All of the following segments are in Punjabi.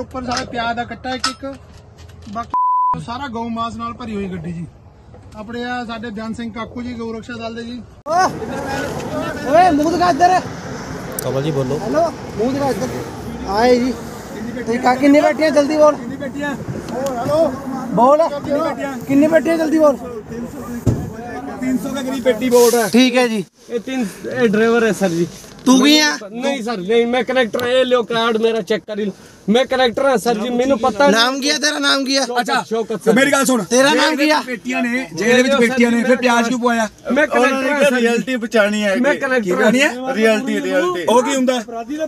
और उपर सारे प्याज का कट्टा एक बाकी सारा गौ मास नाल भरी हुई गड्डी जी। अपने आ साडे बियान सिंह काकू जी गौ रक्षा दल दे जी। ओए मुंह दिखा इधर कमल जी बोलो। हेलो मुंह दिखा इधर आए जी। ठीक है कितनी बैठियां जल्दी बोल। कितनी बैठियां हेलो बोल कितनी बैठियां जल्दी बोल। 300 के करीब पेटी बोल रहा है। ठीक है जी। ये ड्राइवर है सर जी। तू भी है? नहीं सर नहीं, मैं कनेक्टर है। लो कार्ड मेरा चेक कर लो, मैं कनेक्टर है सर जी। मैंने पता नाम किया तेरा नाम किया? अच्छा मेरी गल सुन, तेरा नाम किया? पेटियां ने जेल विच पेटियां ने फिर प्याज क्यों पवाया? मैं कनेक्टर है। रियलिटी बचानी है। मैं कनेक्टर है। रियलिटी ਉਹ ਕੀ ਹੁੰਦਾ?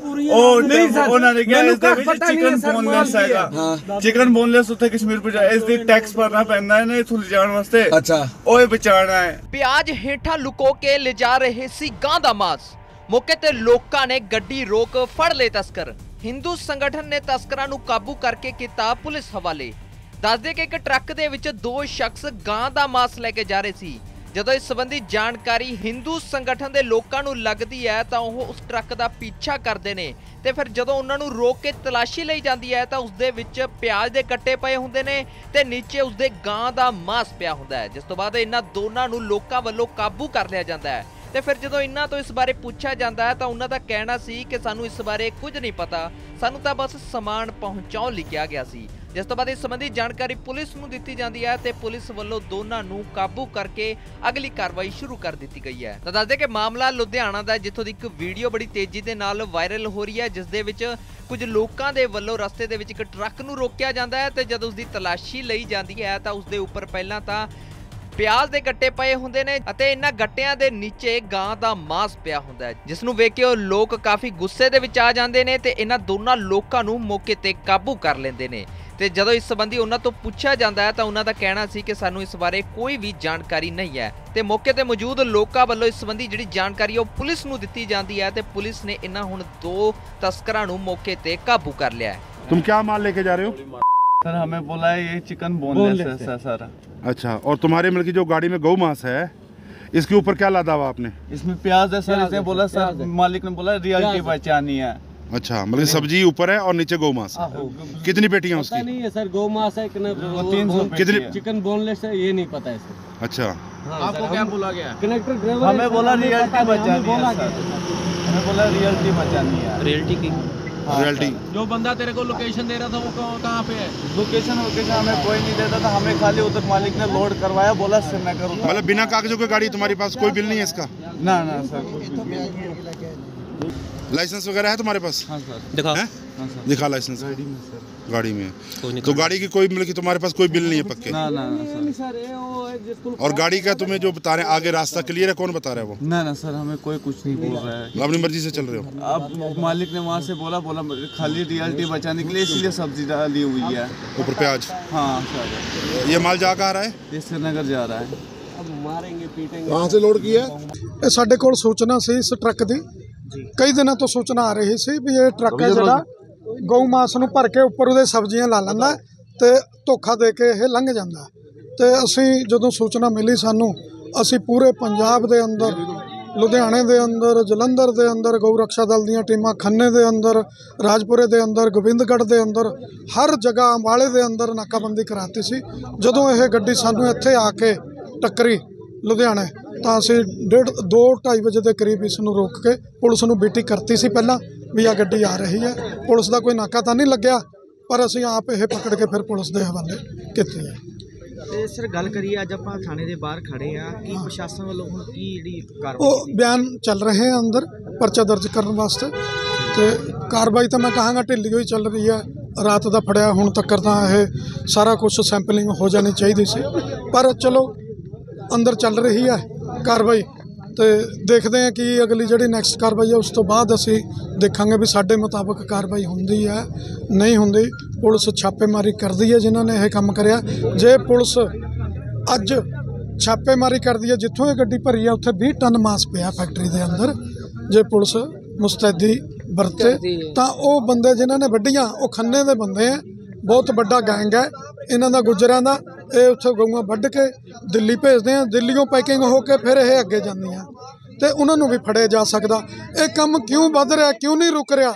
ਉਹ ਨਹੀਂ ਸਰ, ਉਹਨਾਂ ਨੇ ਕਿਹਾ ਇਸ ਦੇ ਵਿੱਚ ਚਿਕਨ ਬੋਨਲੈਸ ਹੈਗਾ। ਚਿਕਨ ਬੋਨਲੈਸ ਉੱਥੇ ਕਸ਼ਮੀਰ ਪਹੁੰਚਾ, ਇਸ ਦੀ ਟੈਕਸ ਭਰਨਾ ਪੈਂਦਾ ਹੈ ਨਾ ਇਹ ਥੁਲ ਜਾਣ ਵਾਸਤੇ। ਅੱਛਾ ਓਏ ਬਚਾਣਾ ਹੈ। ਪਿਆਜ਼ ਹੇਠਾਂ ਲੁਕੋ ਕੇ ਲਿਜਾ ਰਹੇ ਸੀ ਗਾਂ ਦਾ ਮਾਸ। ਮੌਕੇ ਤੇ ਲੋਕਾਂ ਨੇ ਗੱਡੀ ਰੋਕ ਫੜ ਲਏ ਤਸਕਰ। ਹਿੰਦੂ ਸੰਗਠਨ ਨੇ ਤਸਕਰਾਂ ਨੂੰ ਕਾਬੂ ਕਰਕੇ ਕੀਤਾ ਪੁਲਿਸ ਹਵਾਲੇ। ਦੱਸਦੇ ਕਿ ਇੱਕ ਟਰੱਕ ਦੇ ਵਿੱਚ ਦੋ ਸ਼ਖਸ ਗਾਂ ਦਾ ਮਾਸ ਲੈ ਕੇ ਜਾ ਰਹੇ ਸੀ। ਜਦੋਂ ਇਸ ਸੰਬੰਧੀ ਜਾਣਕਾਰੀ ਹਿੰਦੂ ਸੰਗਠਨ ਦੇ ਲੋਕਾਂ ਨੂੰ ਲੱਗਦੀ ਹੈ ਤਾਂ ਉਹ ਉਸ ਟਰੱਕ ਦਾ ਪਿੱਛਾ ਕਰਦੇ ਨੇ ਤੇ ਫਿਰ ਜਦੋਂ ਉਹਨਾਂ ਨੂੰ ਰੋਕ ਕੇ ਤਲਾਸ਼ੀ ਲਈ ਜਾਂਦੀ ਹੈ ਤਾਂ ਉਸ ਦੇ ਵਿੱਚ ਪਿਆਜ਼ ਦੇ ਕੱਟੇ ਪਏ ਹੁੰਦੇ ਨੇ ਤੇ ਨੀਚੇ ਉਸ ਦੇ ਗਾਂ ਦਾ ਮਾਸ ਪਿਆ ਹੁੰਦਾ ਹੈ। ਜਿਸ ਤੋਂ ਬਾਅਦ ਇਹਨਾਂ ਦੋਨਾਂ ਨੂੰ ਲੋਕਾਂ ਵੱਲੋਂ ਕਾਬੂ ਕਰ ਲਿਆ ਜਾਂਦਾ ਹੈ ਤੇ ਫਿਰ ਜਦੋਂ ਇਹਨਾਂ ਤੋਂ ਇਸ ਬਾਰੇ ਪੁੱਛਿਆ ਜਾਂਦਾ ਹੈ ਤਾਂ ਉਹਨਾਂ ਦਾ ਕਹਿਣਾ ਸੀ ਕਿ ਸਾਨੂੰ ਇਸ ਬਾਰੇ ਕੁਝ ਨਹੀਂ ਪਤਾ, ਸਾਨੂੰ ਤਾਂ ਬਸ ਸਮਾਨ ਪਹੁੰਚਾਉਣ ਲਈ ਕਿਹਾ ਗਿਆ ਸੀ। ਜਿਸ ਤੋਂ ਬਾਅਦ ਇਸ ਸੰਬੰਧੀ ਜਾਣਕਾਰੀ ਪੁਲਿਸ ਨੂੰ ਦਿੱਤੀ ਜਾਂਦੀ ਹੈ ਤੇ ਪੁਲਿਸ ਵੱਲੋਂ ਦੋਨਾਂ ਨੂੰ ਕਾਬੂ ਕਰਕੇ ਅਗਲੀ ਕਾਰਵਾਈ ਸ਼ੁਰੂ ਕਰ ਦਿੱਤੀ ਗਈ ਹੈ। ਤਾਂ ਦੱਸਦੇ ਕਿ ਮਾਮਲਾ ਲੁਧਿਆਣਾ ਦਾ, ਜਿੱਥੋਂ ਦੀ ਇੱਕ ਵੀਡੀਓ ਬੜੀ ਤੇਜ਼ੀ ਦੇ ਨਾਲ ਵਾਇਰਲ ਹੋ ਰਹੀ ਹੈ ਜਿਸ ਦੇ ਵਿੱਚ ਕੁਝ ਲੋਕਾਂ ਦੇ ਵੱਲੋਂ ਰਸਤੇ ਦੇ ਵਿੱਚ ਇੱਕ ਟਰੱਕ ਨੂੰ ਰੋਕਿਆ ਜਾਂਦਾ ਹੈ ਤੇ ਜਦੋਂ ਉਸ ਦੀ ਤਲਾਸ਼ੀ ਲਈ ਜਾਂਦੀ ਹੈ ਤਾਂ ਉਸ ਦੇ ਉੱਪਰ ਪਹਿਲਾਂ ਤਾਂ ਪਿਆਜ਼ ਦੇ ਗੱਟੇ ਪਏ ਹੁੰਦੇ ਨੇ ਅਤੇ ਇਹਨਾਂ ਗੱਟਿਆਂ ਦੇ ਨੀਚੇ ਗਾਂ ਦਾ ਮਾਸ ਪਿਆ ਹੁੰਦਾ ਹੈ, ਜਿਸ ਨੂੰ ਵੇਖ ਕੇ ਉਹ ਲੋਕ ਕਾਫੀ ਗੁੱਸੇ ਦੇ ਵਿੱਚ ਆ ਜਾਂਦੇ ਨੇ ਤੇ ਇਹਨਾਂ ਦੋਨਾਂ ਲੋਕਾਂ ਨੂੰ ਮੌਕੇ ਤੇ ਕਾਬੂ ਕਰ ਲੈਂਦੇ ਨੇ। ਤੇ ਜਦੋਂ ਇਸ ਸੰਬੰਧੀ ਉਹਨਾਂ ਤੋਂ ਪੁੱਛਿਆ ਜਾਂਦਾ ਹੈ ਤਾਂ ਉਹਨਾਂ ਦਾ ਕਹਿਣਾ ਸੀ ਕਿ ਸਾਨੂੰ ਇਸ ਬਾਰੇ ਕੋਈ ਵੀ ਜਾਣਕਾਰੀ ਨਹੀਂ ਹੈ ਤੇ ਮੌਕੇ ਤੇ ਮੌਜੂਦ ਲੋਕਾਂ ਵੱਲੋਂ ਇਸ ਸੰਬੰਧੀ ਜਿਹੜੀ ਜਾਣਕਾਰੀ ਉਹ ਪੁਲਿਸ ਨੂੰ ਦਿੱਤੀ ਜਾਂਦੀ ਹੈ ਤੇ ਪੁਲਿਸ ਨੇ ਇਹਨਾਂ ਹੁਣ ਦੋ ਤਸਕਰਾਂ ਨੂੰ ਮੌਕੇ ਤੇ ਕਾਬੂ ਕਰ ਲਿਆ ਹੈ। तुम क्या माल लेके जा रहे हो? सर हमें बोला है ये चिकन बोनलेस है सर। अच्छा, और तुम्हारे मतलब की जो गाड़ी में गौ मांस है इसके ऊपर क्या लादा हुआ आपने? इसमें प्याज है सर। इसने बोला सर, मालिक ने बोला रियलिटी बचानी है। अच्छा, मतलब सब्जी ऊपर है और नीचे गौ मांस। कितनी पेटियां उसकी? नहीं है सर, गौ मास है कितनी? चिकन बोनलेस है ये नहीं पता है सर। अच्छा, आपको क्या बोला गया? कनेक्टर ड्राइवर हमें बोला रियलिटी बचानी है सर। हमें बोला रियलिटी बचानी है। रियलिटी की रियलिटी। जो बंदा तेरे को लोकेशन दे रहा था वो कहाँ पे है? लोकेशन हमें कोई नहीं देता था, हमें खाली उधर मालिक ने लोड करवाया, बोला श्रीनगर। मतलब बिना कागजों की गाड़ी तुम्हारे पास, कोई बिल नहीं है इसका? ना सर। लाइसेंस वगैरह है तुम्हारे पास? हाँ सर। दिखा दिखा लाइसेंस। गाड़ी में तो गाड़ी की कोई मतलब कि तुम्हारे पास कोई बिल नहीं है पक्के? ना सर। और गाड़ी का तुम्हें जो बता रहे हैं आगे रास्ता क्लियर है, कौन बता रहा है वो? ना सर, हमें कोई कुछ नहीं बोल रहा है। अपनी मर्जी से चल रहे हो? अब मालिक ने वहाँ से बोला खाली रियलिटी बचाने के लिए, इसलिए सब्जी डाली हुई है ऊपर प्याज। हाँ सर। ये माल जा कहाँ रहा है? ये श्रीनगर जा रहा है। अब मारेंगे पीटेंगे। कहाँ से लोड किया? ਸਾਡੇ ਕੋਲ ਸੂਚਨਾ ਸੀ ਇਸ ਟਰੱਕ ਦੀ। ਕਈ ਦਿਨਾਂ ਤੋਂ ਸੂਚਨਾ ਆ ਰਹੀ ਸੀ ਵੀ ਇਹ ਟਰੱਕ ਹੈ ਜਿਹੜਾ ਗਊ ਮਾਸ ਨੂੰ ਭਰ ਕੇ ਉੱਪਰ ਉਹਦੇ ਸਬਜ਼ੀਆਂ ਲਾ ਲੈਂਦਾ ਤੇ ਧੋਖਾ ਦੇ ਕੇ ਇਹ ਲੰਘ ਜਾਂਦਾ। ਤੇ ਅਸੀਂ ਜਦੋਂ ਸੂਚਨਾ ਮਿਲੀ ਸਾਨੂੰ, ਅਸੀਂ ਪੂਰੇ ਪੰਜਾਬ ਦੇ ਅੰਦਰ, ਲੁਧਿਆਣੇ ਦੇ ਅੰਦਰ, ਜਲੰਧਰ ਦੇ ਅੰਦਰ ਗਊ ਰਕਸ਼ਾ ਦਲ ਦੀਆਂ ਟੀਮਾਂ, ਖੰਨੇ ਦੇ ਅੰਦਰ, ਰਾਜਪੁਰੇ ਦੇ ਅੰਦਰ, ਗੋਬਿੰਦਗੜ੍ਹ ਦੇ ਅੰਦਰ, ਹਰ ਜਗ੍ਹਾ ਅੰਬਾਲੇ ਦੇ ਅੰਦਰ ਨਾਕਾਬੰਦੀ ਕਰਾਤੀ ਸੀ। ਜਦੋਂ ਇਹ ਗੱਡੀ ਸਾਨੂੰ ਇੱਥੇ ਆ ਕੇ ਟੱਕਰੀ ਲੁਧਿਆਣੇ ਤਾਂ ਅਸੀਂ 2-2:30 ਵਜੇ ਦੇ ਕਰੀਬ ਇਸ ਨੂੰ ਰੋਕ ਕੇ ਪੁਲਿਸ ਨੂੰ ਬੀਟੀ ਕਰਤੀ ਸੀ ਪਹਿਲਾਂ ਵੀ ਆ ਗੱਡੀ ਆ ਰਹੀ ਹੈ। ਪੁਲਿਸ ਦਾ ਕੋਈ ਨਾਕਾ ਤਾਂ ਨਹੀਂ ਲੱਗਿਆ ਪਰ ਅਸੀਂ ਆਪ ਇਹ ਪਕੜ ਕੇ ਫਿਰ ਪੁਲਿਸ ਦੇ ਹਵਾਲੇ ਕੀਤੀ ਹੈ। ਤੇ ਸਰ ਗੱਲ ਕਰੀਏ, ਅੱਜ ਆਪਾਂ ਥਾਣੇ ਦੇ ਬਾਹਰ ਖੜੇ ਆ, ਕੀ ਪ੍ਰਸ਼ਾਸਨ ਵੱਲੋਂ ਹੁਣ ਕੀ ਜਿਹੜੀ ਕਾਰਵਾਈ? ਉਹ ਬਿਆਨ ਚੱਲ ਰਹੇ ਆ ਅੰਦਰ ਪਰਚਾ ਦਰਜ ਕਰਨ ਵਾਸਤੇ ਤੇ ਕਾਰਵਾਈ ਤਾਂ ਮੈਂ ਕਹਾਂਗਾ ਢਿੱਲੀ ਹੋਈ ਚੱਲ ਰਹੀ ਹੈ। ਰਾਤ ਦਾ ਫੜਿਆ ਹੁਣ ਤੱਕ ਤਾਂ ਇਹ ਸਾਰਾ ਕੁਝ ਸੈਂਪਲਿੰਗ ਹੋ ਜਾਣੀ ਚਾਹੀਦੀ ਸੀ ਪਰ ਚਲੋ ਅੰਦਰ ਚੱਲ ਰਹੀ ਹੈ ਕਾਰਵਾਈ ਤੇ ਦੇਖਦੇ ਹਾਂ ਕਿ ਅਗਲੀ ਜਿਹੜੀ ਨੈਕਸਟ ਕਾਰਵਾਈ ਹੈ ਉਸ ਤੋਂ ਬਾਅਦ ਅਸੀਂ ਦੇਖਾਂਗੇ ਵੀ ਸਾਡੇ ਮੁਤਾਬਕ ਕਾਰਵਾਈ ਹੁੰਦੀ ਹੈ ਨਹੀਂ ਹੁੰਦੀ। ਪੁਲਿਸ ਛਾਪੇਮਾਰੀ ਕਰਦੀ ਹੈ ਜਿਨ੍ਹਾਂ ਨੇ ਇਹ ਕੰਮ ਕਰਿਆ। ਜੇ ਪੁਲਿਸ ਅੱਜ ਛਾਪੇਮਾਰੀ ਕਰਦੀ ਹੈ, ਜਿੱਥੋਂ ਇਹ ਗੱਡੀ ਭਰੀ ਹੈ ਉੱਥੇ 20 ਟਨ ਮਾਸ ਪਿਆ ਫੈਕਟਰੀ ਦੇ ਅੰਦਰ, ਜੇ ਪੁਲਿਸ ਮੁਸਤੈਦੀ ਵਰਤੇ ਤਾਂ ਉਹ ਬੰਦੇ ਜਿਨ੍ਹਾਂ ਨੇ ਵੱਢੀਆਂ ਉਹ ਖੰਨੇ ਦੇ ਬੰਦੇ ਆ। ਬਹੁਤ ਵੱਡਾ ਗੈਂਗ ਹੈ ਇਹਨਾਂ ਦਾ ਗੁੱਜਰਾਂ ਦਾ। ਇਹ ਉੱਥੇ ਗਊਆਂ ਵੱਢ ਕੇ ਦਿੱਲੀ ਭੇਜਦੇ ਆ, ਦਿੱਲੀੋਂ ਪੈਕਿੰਗ ਹੋ ਕੇ ਫਿਰ ਇਹ ਅੱਗੇ ਜਾਂਦੀਆਂ ਤੇ ਉਹਨਾਂ ਨੂੰ ਵੀ ਫੜਿਆ ਜਾ ਸਕਦਾ। ਇਹ ਕੰਮ ਕਿਉਂ ਵੱਧ ਰਿਹਾ, ਕਿਉਂ ਨਹੀਂ ਰੁਕ ਰਿਹਾ,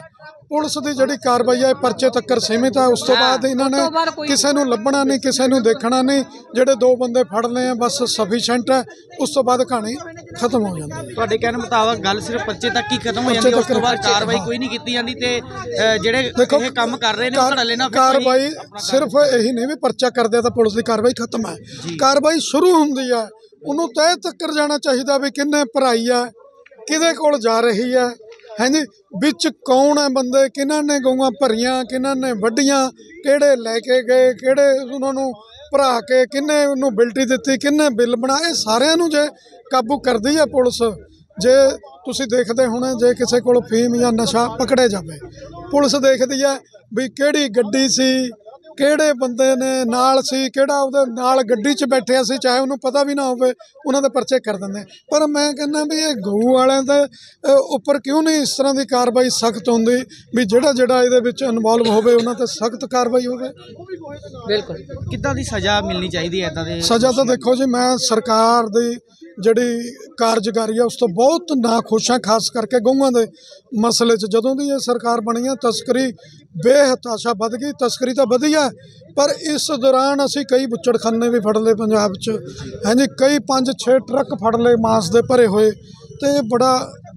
ਪੁਲਿਸ ਦੀ ਜਿਹੜੀ ਕਾਰਵਾਈ ਹੈ ਪਰਚੇ ਤੱਕ ਸੀਮਿਤ ਹੈ। ਉਸ ਤੋਂ ਬਾਅਦ ਇਹਨਾਂ ਨੇ ਕਿਸੇ ਨੂੰ ਲੱਭਣਾ ਨਹੀਂ, ਕਿਸੇ ਨੂੰ ਦੇਖਣਾ ਨਹੀਂ। ਜਿਹੜੇ 2 ਬੰਦੇ ਫੜ ਲਏ ਆ ਬਸ ਸਫੀਸ਼ੀਐਂਟ ਹੈ। ਉਸ ਤੋਂ ਬਾਅਦ ਕਹਾਣੀ ਖਤਮ ਹੋ ਜਾਂਦੀ ਹੈ। ਤੁਹਾਡੇ ਕਹਿਣ ਮੁਤਾਬਕ ਗੱਲ ਸਿਰਫ ਪਰਚੇ ਤੱਕ ਹੀ ਖਤਮ ਹੋ ਜਾਂਦੀ ਹੈ, ਉਸ ਤੋਂ ਬਾਅਦ ਕਾਰਵਾਈ ਕੋਈ ਨਹੀਂ ਕੀਤੀ ਜਾਂਦੀ। ਤੇ ਜਿਹੜੇ ਇਹ ਕੰਮ ਕਰ ਰਹੇ ਨੇ ਉਹ ਧੜੱਲੇ ਨਾਲ ਕਾਰਵਾਈ ਸਿਰਫ ਇਹੀ ਨਹੀਂ ਵੀ ਪਰਚਾ ਕਰਦੇ ਤਾਂ ਪੁਲਿਸ ਦੀ ਕਾਰਵਾਈ ਖਤਮ ਹੈ। ਕਾਰਵਾਈ ਸ਼ੁਰੂ ਹੁੰਦੀ ਹੈ, ਉਹਨੂੰ ਤਹਿ ਤੱਕ ਜਾਣਾ ਚਾਹੀਦਾ ਵੀ ਕਿੰਨੇ ਭਰਾਈ ਹੈ, ਕਿਹਦੇ ਕੋਲ ਜਾ ਰਹੀ ਹੈ, ਹਾਂਜੀ ਵਿੱਚ ਕੌਣ ਹੈ ਬੰਦੇ, ਕਿਹਨਾਂ ਨੇ ਗਊਆਂ ਭਰੀਆਂ, ਕਿਹਨਾਂ ਨੇ ਵੱਢੀਆਂ, ਕਿਹੜੇ ਲੈ ਕੇ ਗਏ, ਕਿਹੜੇ ਉਹਨਾਂ ਨੂੰ ਭਰਾ ਕੇ, ਕਿੰਨੇ ਉਹਨੂੰ ਬਿਲਟੀ ਦਿੱਤੀ, ਕਿੰਨੇ ਬਿੱਲ ਬਣਾਏ, ਸਾਰਿਆਂ ਨੂੰ ਜੇ ਕਾਬੂ ਕਰਦੀ ਹੈ ਪੁਲਿਸ। ਜੇ ਤੁਸੀਂ ਦੇਖਦੇ ਹੋਣੇ ਜੇ ਕਿਸੇ ਕੋਲ ਫੀਮ ਜਾਂ ਨਸ਼ਾ ਪਕੜਿਆ ਜਾਵੇ, ਪੁਲਿਸ ਦੇਖਦੀ ਹੈ ਵੀ ਕਿਹੜੀ ਗੱਡੀ ਸੀ, ਕਿਹੜੇ ਬੰਦੇ ਨੇ ਨਾਲ ਸੀ, ਕਿਹੜਾ ਉਹਦੇ ਨਾਲ ਗੱਡੀ 'ਚ ਬੈਠਿਆ ਸੀ, ਚਾਹੇ ਉਹਨੂੰ ਪਤਾ ਵੀ ਨਾ ਹੋਵੇ, ਉਹਨਾਂ ਦੇ ਪਰਚੇ ਕਰ ਦਿੰਦੇ। ਪਰ ਮੈਂ ਕਹਿੰਦਾ ਵੀ ਇਹ ਗਊ ਵਾਲਿਆਂ ਦੇ ਉੱਪਰ ਕਿਉਂ ਨਹੀਂ ਇਸ ਤਰ੍ਹਾਂ ਦੀ ਕਾਰਵਾਈ ਸਖਤ ਹੁੰਦੀ ਵੀ ਜਿਹੜਾ ਇਹਦੇ ਵਿੱਚ ਇਨਵੋਲਵ ਹੋਵੇ ਉਹਨਾਂ ਤੇ ਸਖਤ ਕਾਰਵਾਈ ਹੋਵੇ। ਬਿਲਕੁਲ ਕਿੱਦਾਂ ਦੀ ਸਜ਼ਾ ਮਿਲਣੀ ਚਾਹੀਦੀ ਹੈ? ਇੱਦਾਂ ਦੇ ਸਜ਼ਾ ਤਾਂ ਦੇਖੋ ਜੀ, ਮੈਂ ਸਰਕਾਰ ਦੀ ਜਿਹੜੀ ਕਾਰਜਕਾਰੀ ਆ ਉਸ ਤੋਂ ਬਹੁਤ ਨਾਖੁਸ਼ ਹਾਂ, ਖਾਸ ਕਰਕੇ ਗਊਆਂ ਦੇ ਮਸਲੇ 'ਚ। ਜਦੋਂ ਦੀ ਇਹ ਸਰਕਾਰ ਬਣੀ ਹੈ ਤਸਕਰੀ ਬੇਹਤਾਸ਼ਾ ਵੱਧ ਗਈ। ਤਸਕਰੀ ਤਾਂ ਵਧੀ ਹੈ, ਪਰ ਇਸ ਦੌਰਾਨ ਅਸੀਂ ਕਈ ਬੁੱਚੜਖਾਨੇ ਵੀ ਫੜ ਲਏ ਪੰਜਾਬ 'ਚ, ਹਾਂਜੀ ਕਈ 5-6 ਟਰੱਕ ਫੜ ਲਏ ਮਾਂਸ ਦੇ ਭਰੇ ਹੋਏ। ਤੇ ਇਹ ਬੜਾ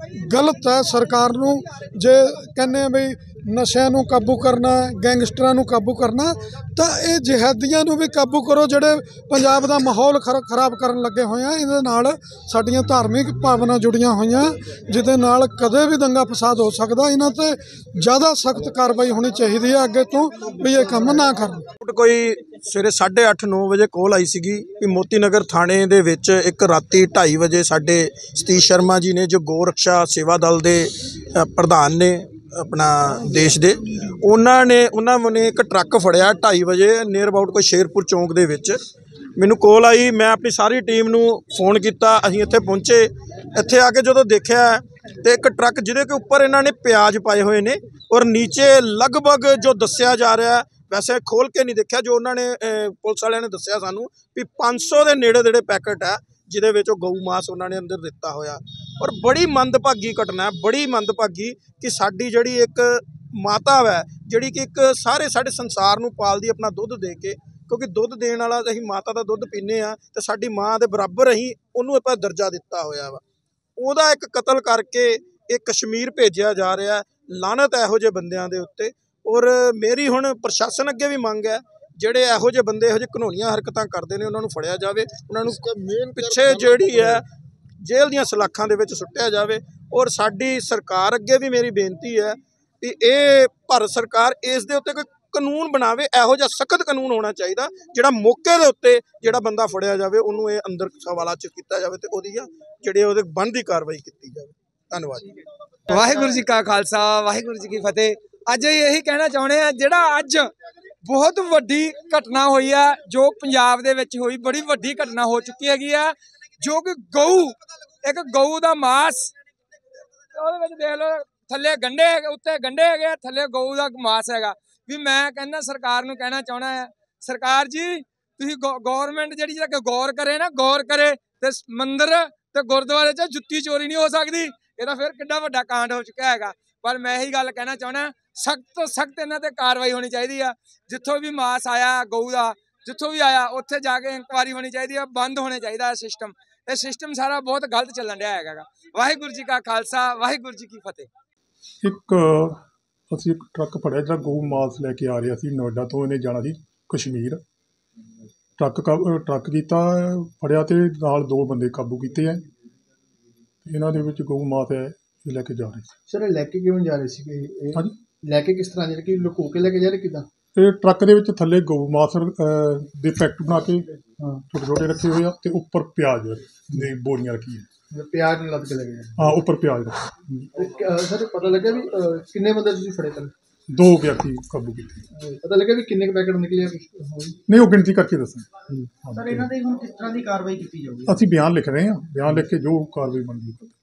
ਗਲਤ ਹੈ। ਸਰਕਾਰ ਨੂੰ ਜੇ ਕਹਿੰਦੇ ਆ ਵੀ ਨਸ਼ਿਆਂ ਨੂੰ ਕਾਬੂ ਕਰਨਾ, ਗੈਂਗਸਟਰਾਂ ਨੂੰ ਕਾਬੂ ਕਰਨਾ, ਤਾਂ ਇਹ ਜਿਹਾਦੀਆਂ ਨੂੰ ਵੀ ਕਾਬੂ ਕਰੋ ਜਿਹੜੇ ਪੰਜਾਬ ਦਾ ਮਾਹੌਲ ਖਰਾਬ ਕਰਨ ਲੱਗੇ ਹੋਏ ਆ। ਇਹਦੇ ਨਾਲ ਸਾਡੀਆਂ ਧਾਰਮਿਕ ਭਾਵਨਾ ਜੁੜੀਆਂ ਹੋਈਆਂ, ਜਿਹਦੇ ਨਾਲ ਕਦੇ ਵੀ ਦੰਗਾ ਫਸਾਦ ਹੋ ਸਕਦਾ। ਇਹਨਾਂ ਤੇ ਜ਼ਿਆਦਾ ਸਖਤ ਕਾਰਵਾਈ ਹੋਣੀ ਚਾਹੀਦੀ ਹੈ ਅੱਗੇ ਤੋਂ, ਵੀ ਇਹ ਕੰਮ ਨਾ ਕਰਨ। ਕੋਈ ਸਵੇਰੇ 8:30-9 ਵਜੇ ਕੋਲ ਆਈ ਸੀਗੀ ਕਿ ਮੋਤੀ ਨਗਰ ਥਾਣੇ ਦੇ ਵਿੱਚ ਇੱਕ ਰਾਤੀ 2:30 ਵਜੇ ਸਾਡੇ ਸਤੀਸ਼ ਸ਼ਰਮਾ ਜੀ ਨੇ, ਜੋ ਗੋ ਰਕਸ਼ਾ ਸੇਵਾ ਦਲ ਦੇ ਪ੍ਰਧਾਨ ਨੇ ਆਪਣਾ ਦੇਸ਼ ਦੇ, ਉਹਨਾਂ ਨੇ ਇੱਕ ਟਰੱਕ ਫੜਿਆ 2:30 ਵਜੇ ਨੀਅਰ ਅਬਾਊਟ ਕੋਈ ਸ਼ੇਰਪੁਰ ਚੌਂਕ ਦੇ ਵਿੱਚ। ਮੈਨੂੰ ਕੋਲ ਆਈ, ਮੈਂ ਆਪਣੀ ਸਾਰੀ ਟੀਮ ਨੂੰ ਫੋਨ ਕੀਤਾ, ਅਸੀਂ ਇੱਥੇ ਪਹੁੰਚੇ। ਇੱਥੇ ਆ ਕੇ ਜਦੋਂ ਦੇਖਿਆ ਤੇ ਇੱਕ ਟਰੱਕ ਜਿਹਦੇ ਕੇ ਉੱਪਰ ਇਹਨਾਂ ਨੇ ਪਿਆਜ਼ ਪਾਏ ਹੋਏ ਨੇ, ਔਰ ਨੀਚੇ ਲਗਭਗ ਜੋ ਦੱਸਿਆ ਜਾ ਰਿਹਾ, ਵੈਸੇ ਖੋਲ ਕੇ ਨਹੀਂ ਦੇਖਿਆ, ਜੋ ਉਹਨਾਂ ਨੇ ਪੁਲਿਸ ਵਾਲਿਆਂ ਨੇ ਦੱਸਿਆ ਸਾਨੂੰ ਵੀ 500 ਦੇ ਨੇੜੇ ਪੈਕਟ ਹੈ ਜਿਹਦੇ ਵਿੱਚ ਉਹ ਗਊ ਮਾਸ ਉਹਨਾਂ ਨੇ ਅੰਦਰ ਦਿੱਤਾ ਹੋਇਆ। ਔਰ ਬੜੀ ਮੰਦਭਾਗੀ ਘਟਨਾ ਹੈ, ਬੜੀ ਮੰਦਭਾਗੀ ਕਿ ਸਾਡੀ ਜਿਹੜੀ ਇੱਕ ਮਾਤਾ ਹੈ, ਜਿਹੜੀ ਕਿ ਇੱਕ ਸਾਰੇ ਸਾਡੇ ਸੰਸਾਰ ਨੂੰ ਪਾਲਦੀ ਆਪਣਾ ਦੁੱਧ ਦੇ ਕੇ, ਕਿਉਂਕਿ ਦੁੱਧ ਦੇਣ ਵਾਲਾ ਅਸੀਂ ਮਾਤਾ ਦਾ ਦੁੱਧ ਪੀਂਦੇ ਹਾਂ, ਤੇ ਸਾਡੀ ਮਾਂ ਦੇ ਬਰਾਬਰ ਅਸੀਂ ਉਹਨੂੰ ਆਪਾਂ ਦਰਜਾ ਦਿੱਤਾ ਹੋਇਆ ਵਾ। ਉਹਦਾ ਇੱਕ ਕਤਲ ਕਰਕੇ ਇਹ ਕਸ਼ਮੀਰ ਭੇਜਿਆ ਜਾ ਰਿਹਾ। ਲਾਨਤ ਇਹੋ ਜਿਹੇ ਬੰਦਿਆਂ ਦੇ ਉੱਤੇ। ਔਰ ਮੇਰੀ ਹੁਣ ਪ੍ਰਸ਼ਾਸਨ ਅੱਗੇ ਵੀ ਮੰਗ ਹੈ, ਜਿਹੜੇ ਇਹੋ ਜਿਹੇ ਬੰਦੇ ਇਹੋ ਜਿਹੇ ਘਿਨੌਣੀਆਂ ਹਰਕਤਾਂ ਕਰਦੇ ਨੇ ਉਹਨਾਂ ਨੂੰ ਫੜਿਆ ਜਾਵੇ, ਉਹਨਾਂ ਨੂੰ ਪਿੱਛੇ ਜਿਹੜੀ ਹੈ ਜੇਲ੍ਹ ਦੀਆਂ ਸਲਾਖਾਂ ਦੇ ਵਿੱਚ ਸੁੱਟਿਆ ਜਾਵੇ। ਔਰ ਸਾਡੀ ਸਰਕਾਰ ਅੱਗੇ ਵੀ ਮੇਰੀ ਬੇਨਤੀ ਹੈ ਕਿ ਇਹ ਭਾਰਤ ਸਰਕਾਰ ਇਸ ਦੇ ਉੱਤੇ ਕੋਈ ਕਾਨੂੰਨ ਬਣਾਵੇ, ਇਹੋ ਜਿਹਾ ਸਖਤ ਕਾਨੂੰਨ ਹੋਣਾ ਚਾਹੀਦਾ ਜਿਹੜਾ ਮੌਕੇ ਦੇ ਉੱਤੇ ਜਿਹੜਾ ਬੰਦਾ ਫੜਿਆ ਜਾਵੇ ਉਹਨੂੰ ਇਹ ਅੰਦਰ ਹਵਾਲਾ 'ਚ ਕੀਤਾ ਜਾਵੇ ਤੇ ਉਹਦੀ ਜਿਹੜੇ ਉਹਦੇ ਬਣਦੀ ਕਾਰਵਾਈ ਕੀਤੀ ਜਾਵੇ। ਧੰਨਵਾਦ। ਵਾਹਿਗੁਰੂ ਜੀ ਕਾ ਖਾਲਸਾ, ਵਾਹਿਗੁਰੂ ਜੀ ਕੀ ਫਤਿਹ। ਅੱਜ ਇਹੀ ਕਹਿਣਾ ਚਾਹੁੰਦੇ ਆ, ਜਿਹੜਾ ਅੱਜ ਬਹੁਤ ਵੱਡੀ ਘਟਨਾ ਹੋਈ ਆ, ਜੋ ਪੰਜਾਬ ਦੇ ਵਿੱਚ ਹੋਈ, ਬੜੀ ਵੱਡੀ ਘਟਨਾ ਹੋ ਚੁੱਕੀ ਹੈਗੀ ਆ, ਜੋ ਕਿ ਇੱਕ ਗਊ ਦਾ ਮਾਸ, ਉਹਦੇ ਵਿੱਚ ਦੇਖ ਲਓ ਥੱਲੇ ਗੰਢੇ ਹੈਗੇ, ਉੱਤੇ ਗੰਢੇ ਹੈਗੇ, ਥੱਲੇ ਗਊ ਦਾ ਮਾਸ ਹੈਗਾ। ਵੀ ਮੈਂ ਕਹਿੰਦਾ ਸਰਕਾਰ ਨੂੰ ਕਹਿਣਾ ਚਾਹੁੰਦਾ ਆ, ਸਰਕਾਰ ਜੀ ਤੁਸੀਂ ਗੌਰਮੈਂਟ ਜਿਹੜੀ ਗੌਰ ਕਰੇ ਨਾ, ਗੌਰ ਕਰੇ ਤੇ ਮੰਦਿਰ ਤੇ ਗੁਰਦੁਆਰੇ 'ਚ ਜੁੱਤੀ ਚੋਰੀ ਨਹੀਂ ਹੋ ਸਕਦੀ। ਇਹ ਤਾਂ ਫਿਰ ਕਿੱਡਾ ਵੱਡਾ ਕਾਂਡ ਹੋ ਚੁੱਕਾ ਹੈਗਾ। ਪਰ ਮੈਂ ਇਹੀ ਗੱਲ ਕਹਿਣਾ ਚਾਹੁੰਦਾ, ਸਖਤ ਤੋਂ ਸਖਤ ਇਹਨਾਂ ਤੇ ਕਾਰਵਾਈ ਹੋਣੀ ਚਾਹੀਦੀ ਆ। ਜਿੱਥੋਂ ਵੀ ਮਾਸ ਆਇਆ ਗਊ ਦਾ, ਜਿੱਥੋਂ ਵੀ ਆਇਆ ਉੱਥੇ ਜਾ ਕੇ ਇਨਕੁਆਰੀ ਹੋਣੀ ਚਾਹੀਦੀ ਆ, ਬੰਦ ਹੋਣਾ ਚਾਹੀਦਾ ਸਿਸਟਮ। ਇਹ ਸਿਸਟਮ ਸਾਰਾ ਬਹੁਤ ਗਲਤ ਚੱਲਣ ਡਿਆ ਹੈਗਾ। ਵਾਹਿਗੁਰੂ ਜੀ ਕਾ ਖਾਲਸਾ, ਵਾਹਿਗੁਰੂ ਜੀ ਕੀ ਫਤਿਹ। ਅਸੀਂ ਇੱਕ ਟਰੱਕ ਫੜਿਆ ਜਿਹੜਾ ਗਊ ਮਾਸ ਲੈ ਕੇ ਆ ਰਿਹਾ ਸੀ ਨੋਇਡਾ ਤੋਂ, ਇਹਨੇ ਜਾਣਾ ਸੀ ਕਸ਼ਮੀਰ। ਟਰੱਕ ਕੀਤਾ ਫੜਿਆ ਤੇ ਨਾਲ 2 ਬੰਦੇ ਕਾਬੂ ਕੀਤੇ ਆ। ਇਹਨਾਂ ਦੇ ਵਿੱਚ ਗਊ ਮਾਸ ਹੈ ਇਹ ਲੈ ਕੇ ਜਾ ਰਹੇ ਸੀ। ਸਰ ਲੈ ਕੇ ਕਿਉਂ ਜਾ ਰਹੇ ਸੀ? ਹਾਂਜੀ ਲੈ ਕੇ ਕਿਸ ਤਰ੍ਹਾਂ, ਜਿਹੜੇ ਕਿ ਲੁਕੋ ਕੇ ਲੈ ਕੇ ਜਾ ਰਹੇ ਕਿੱਦਾਂ? ਇਹ ਟਰੱਕ ਦੇ ਵਿੱਚ ਥੱਲੇ ਗਊ ਮਾਸ ਦੇ ਪੈਕਟ ਬਣਾ ਕੇ ਛੋਟੇ ਰੱਖੇ ਹੋਏ ਆ, ਤੇ ਉੱਪਰ ਪਿਆਜ਼ ਦੀ ਬੋਰੀਆਂ ਰੱਖੀਆਂ। ਪਿਆਜ਼ ਨੂੰ ਲੱਦ ਕੇ ਲੈ ਗਏ? ਹਾਂ, ਉੱਪਰ ਪਿਆਜ਼ ਰੱਖੇ। ਸਰ ਪਤਾ ਲੱਗਿਆ ਵੀ ਕਿੰਨੇ ਬੰਦੇ ਤੁਸੀਂ ਫੜੇ? 2 ਵਿਅਕਤੀ ਕਾਬੂ ਕੀਤੇ। ਪਤਾ ਲੱਗਿਆ ਵੀ ਕਿੰਨੇ ਪੈਕਟ ਨਿਕਲੇ? ਨਹੀਂ, ਉਹ ਗਿਣਤੀ ਕਰਕੇ ਦੱਸਾਂ। ਸਰ ਇਹਨਾਂ ਦੀ ਹੁਣ ਕਿਸ ਤਰ੍ਹਾਂ ਦੀ ਕਾਰਵਾਈ ਕੀਤੀ ਜਾਊਗੀ? ਅਸੀਂ ਬਿਆਨ ਲਿਖ ਰਹੇ ਹਾਂ, ਬਿਆਨ ਲਿਖ ਕੇ ਜੋ ਕਾਰਵਾਈ ਬਣਦੀ